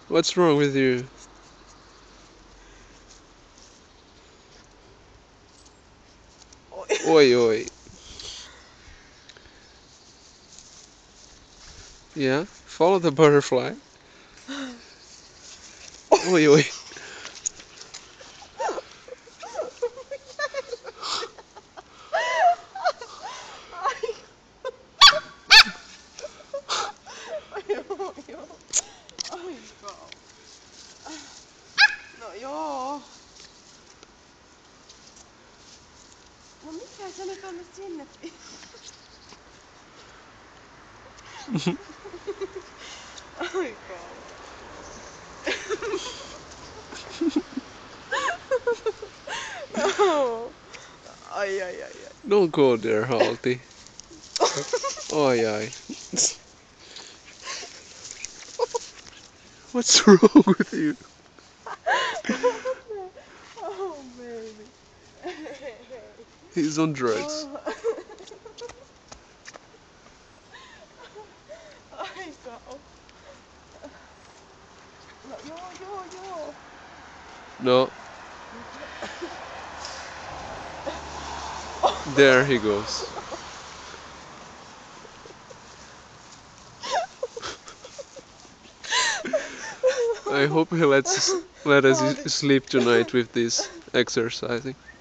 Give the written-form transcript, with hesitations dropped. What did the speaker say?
What's wrong with you? Oi, oi. Yeah, follow the butterfly. Oi, oi. Joo, joo. Aika. No joo. No mikä sä nyt on sinne Aika. No. Ai ai ai ai. Don't go there, Halti. Oi, oi. What's wrong with you? Oh baby. He's on drugs. Oh. Aika on. No joo joo joo. No, there he goes. I hope he let us sleep tonight with this exercising.